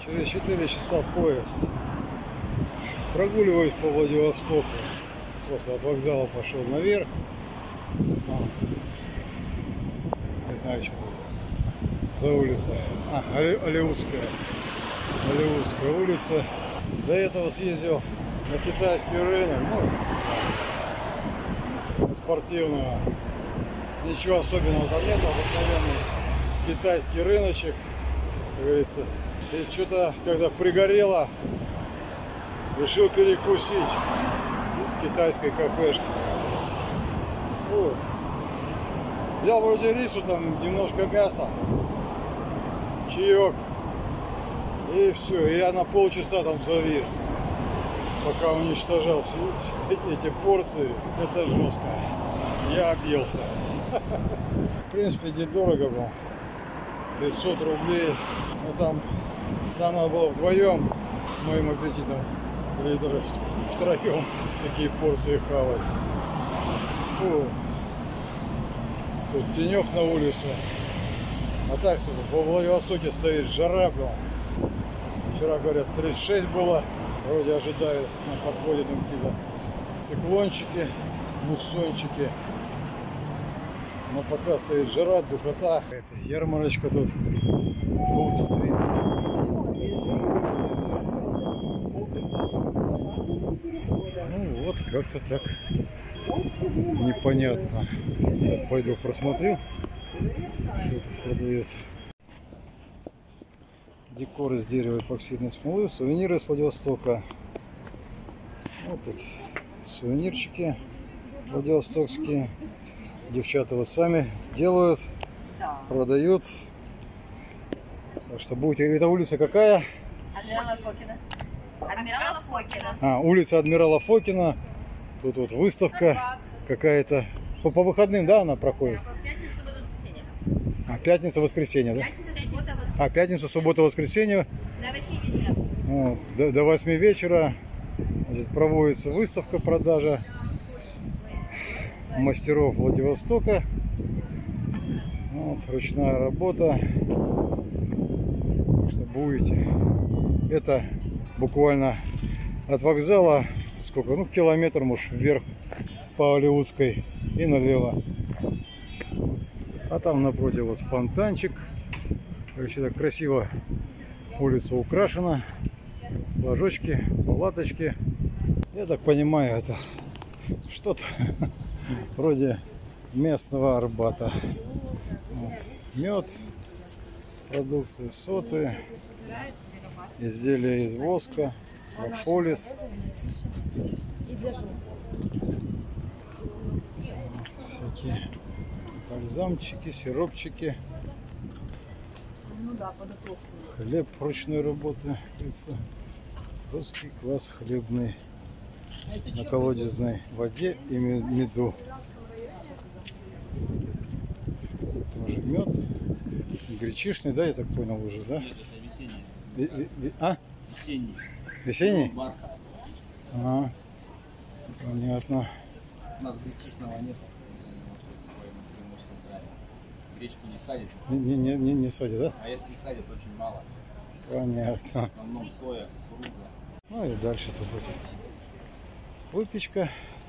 Через 4 часа поезд. Прогуливаюсь по Владивостоку. Просто от вокзала пошел наверх. Не знаю, что тут за улица. Алеутская. Алеутская улица. До этого съездил на китайский рынок. Ну, спортивного. Ничего особенного там нет. Обыкновенный китайский рыночек, как говорится. И что-то, когда пригорело, решил перекусить в китайской кафешке. Вот. Взял вроде рису, там немножко мяса, чаек. И все. И я на полчаса там завис, пока уничтожал эти порции. Это жестко. Я объелся. В принципе, недорого было. 500 рублей. Но там надо было вдвоем с моим аппетитом, или даже втроем такие порции хавать. Фу. Тут тенек на улице. А так, во Владивостоке стоит жара, блин. Вчера, говорят, 36 было. Вроде ожидают, на подходе там какие-то циклончики, муссончики. Но пока стоит жара, духота. Это ярмарочка тут. Фуд-стрит. Ну вот, как-то так. Непонятно. Сейчас пойду просмотрю, что тут продают. Декор из дерева эпоксидной смолы, сувениры с Владивостока. Вот тут сувенирчики владивостокские. Девчата вот сами делают, да, продают. Так что будете. Это улица какая? Адмирала Фокина. Адмирала Фокина. Улица Адмирала Фокина. Тут вот выставка какая-то. По выходным, да, она проходит? Да, пятница, суббота, воскресенье. Пятница, воскресенье, да? Пятница, суббота, воскресенье. Пятница, суббота, воскресенье. До 8 вечера. Вот, до 8 вечера. Значит, проводится выставка, продажа мастеров Владивостока. Вот, ручная работа. Так что будете. Это буквально от вокзала, сколько, ну, километр, может, вверх по Алеутской и налево. А там напротив вот фонтанчик. Короче, так красиво улица украшена. Ложочки, палаточки. Я так понимаю, это что-то вроде местного Арбата. Вот. Мед, продукция, соты, изделия из воска, прополис. Всякие бальзамчики, сиропчики. Хлеб ручной работы, говорится. Русский квас хлебный на колодезной воде и меду. Тоже мед. Гречишный, да, я так понял уже, да? Нет, это весенний. Весенний. Весенний? Барха. Понятно. У нас гречишного нет. Гречку не садят. Не садят, да? А если и садят, очень мало. Понятно. В основном соя, кукуруза. Ну и дальше тут вот выпечка.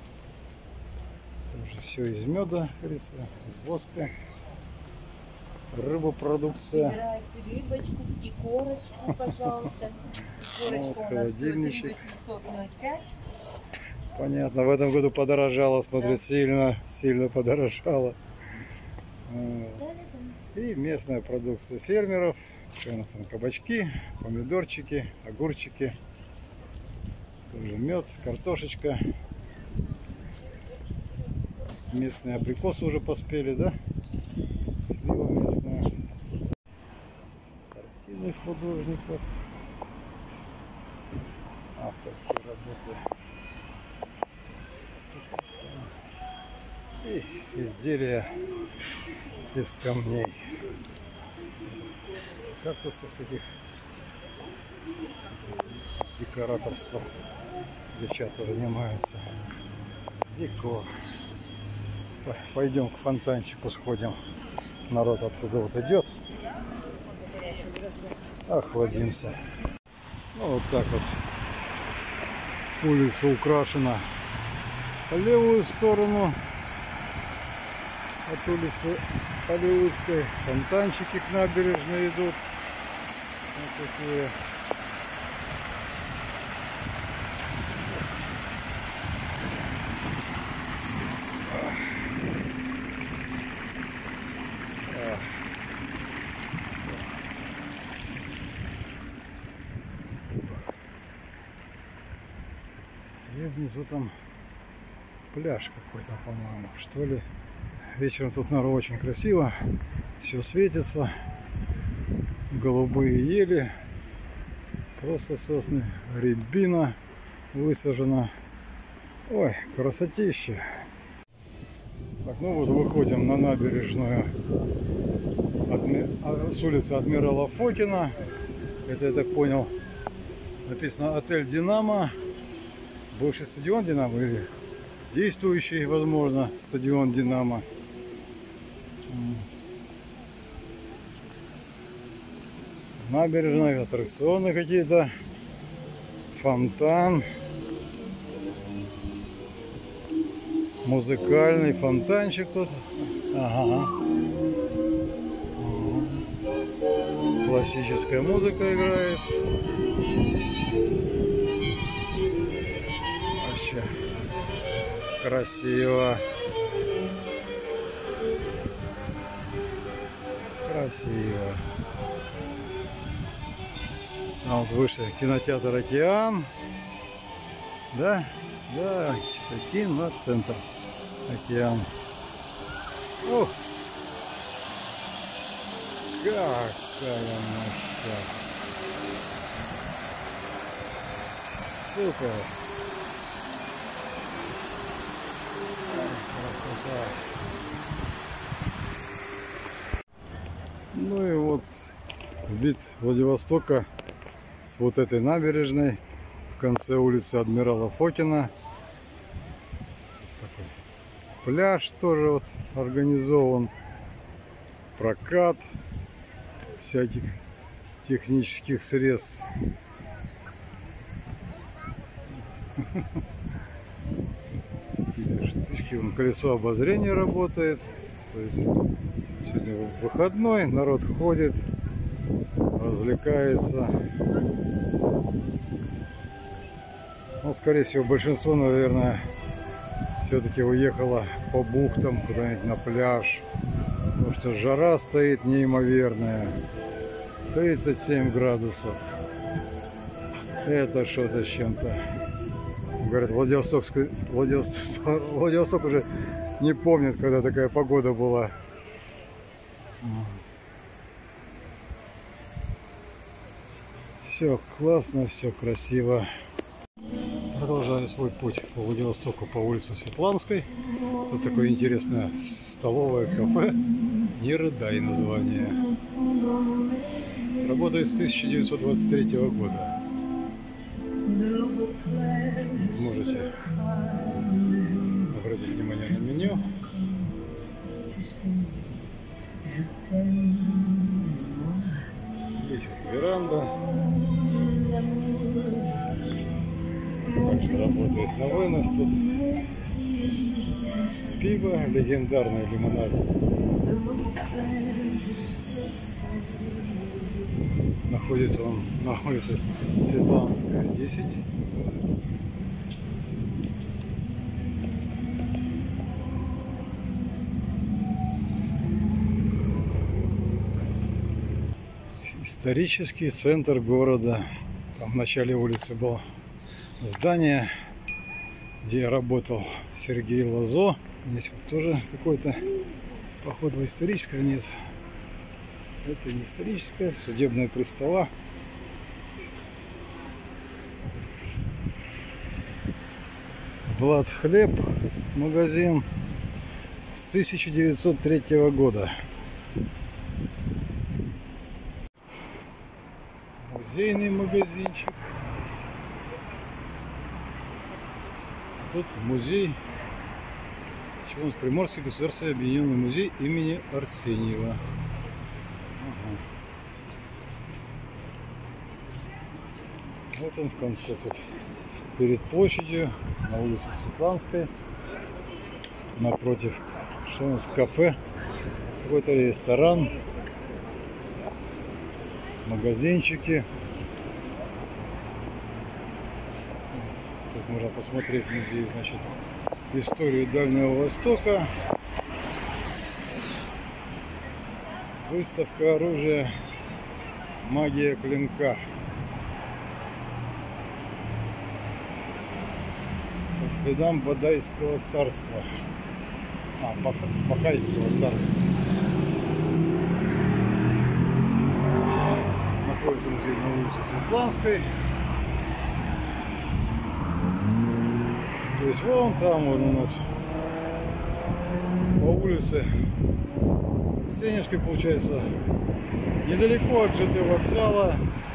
Тоже все из меда, говорится, из воска. Рыбопродукция. Выбирайте рыбочку, икорочку, пожалуйста. Вот холодильничек. 805. Понятно, в этом году подорожало, смотри, да. сильно подорожало. И местная продукция фермеров. Что у нас там? Кабачки, помидорчики, огурчики. Тоже мед, картошечка. Местные абрикосы уже поспели, да? Слива местная. Картины художников. Авторские работы. И изделия из камней. Кактусов таких. Декораторством девчата занимаются. Декор. Пойдем к фонтанчику сходим. Народ оттуда вот идет. Охладимся. Вот так вот улица украшена. По левую сторону от улицы Алиутской фонтанчики к набережной идут. Вот такие. И внизу там пляж какой-то, по-моему, что ли. Вечером тут, наверное, очень красиво. Все светится. Голубые ели. Просто сосны. Рябина высажена. Ой, красотища. Так, ну вот выходим на набережную с улицы Адмирала Фокина. Это, я так понял, написано отель «Динамо». Бывший стадион «Динамо» или действующий, возможно, стадион «Динамо». Набережная, аттракционы какие-то, фонтан, музыкальный фонтанчик тут. Ага. Классическая музыка играет. Вообще красиво. Красиво. А вот выше кинотеатр «Океан». Да? Да, киноцентр «Океан». Ох! Какая мощь! Супер! Красота! Ну и вот вид Владивостока с вот этой набережной в конце улицы Адмирала Фокина. Такой пляж тоже вот организован, прокат всяких технических средств. Какие-то штучки, вон колесо обозрения работает. То есть сегодня выходной, народ ходит, развлекается. Ну, скорее всего, большинство, наверное, все-таки уехало по бухтам куда-нибудь на пляж. Потому что жара стоит неимоверная. 37 градусов. Это что-то с чем-то. Говорят, Владивосток уже не помнит, когда такая погода была. Все классно, все красиво. Продолжаю свой путь по Владивостоку по улице Светланской. Тут такое интересное столовое кафе. Не рыдай название. Работает с 1923 года. Можете обратить внимание на меню. Здесь вот веранда. Также работает на вынос тут. Пиво, легендарный лимонад. Находится он на улице Светланская, 10. Исторический центр города. Там в начале улицы было здание, где работал Сергей Лазо. Здесь вот тоже какой-то, походу, историческое, нет. Это не историческое, судебные пристава. Влад Хлеб, магазин с 1903 года. Музейный магазинчик. Тут музей. Приморский государственный объединенный музей имени Арсеньева. Ага. Вот он в конце тут, перед площадью, на улице Светланской, напротив кафе, какой-то ресторан, магазинчики. Тут можно посмотреть музей, значит, историю Дальнего Востока, выставка оружия, магия клинка. По следам Бадайского царства. Бахайского царства. Находится музей на улице Светланской. То есть вон там он у нас по улице Сенежской, получается, недалеко от ЖД вокзала.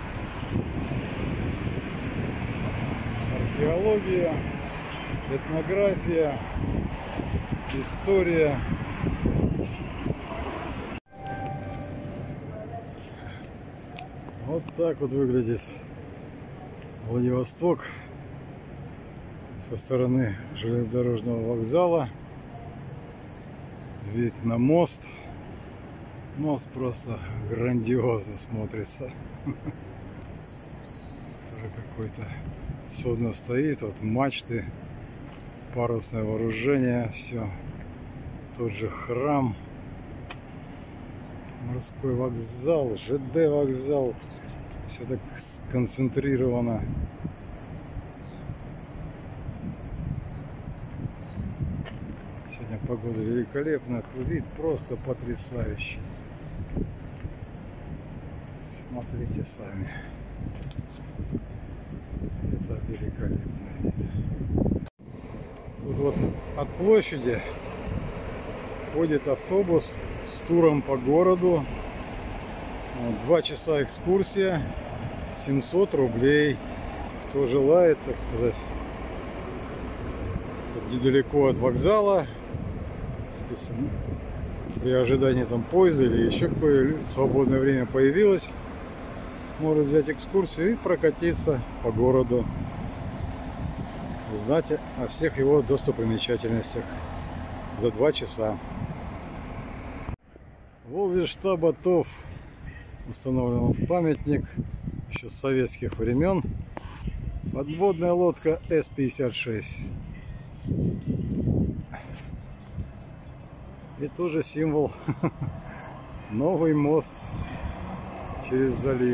Археология, этнография, история. Вот так вот выглядит Владивосток со стороны железнодорожного вокзала. Вид на мост. Мост просто грандиозно смотрится. Тоже какой-то судно стоит, вот мачты, парусное вооружение, все. Тот же храм, морской вокзал, ЖД вокзал. Все так сконцентрировано. Сегодня погода великолепная, вид просто потрясающий. Смотрите сами. Это великолепный вид. Тут вот от площади ходит автобус с туром по городу. 2 часа экскурсия, 700 рублей. Кто желает, так сказать. Тут недалеко от вокзала. Если при ожидании там поезда или еще какое свободное время появилось, может взять экскурсию и прокатиться по городу, узнать о всех его достопримечательностях за 2 часа. Возле штаба ТОВ установлен памятник еще с советских времен. Подводная лодка С-56. И тоже символ. Новый мост через залив.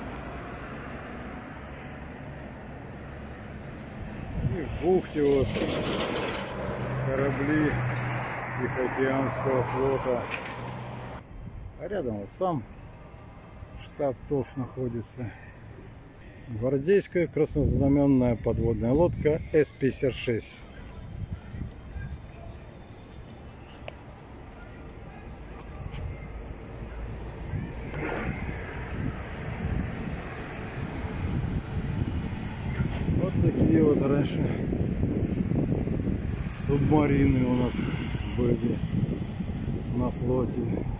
И в бухте вот корабли Тихоокеанского флота. А рядом вот сам штаб ТОВ находится. Гвардейская краснознаменная подводная лодка С-56. Вот такие вот раньше субмарины у нас были на флоте.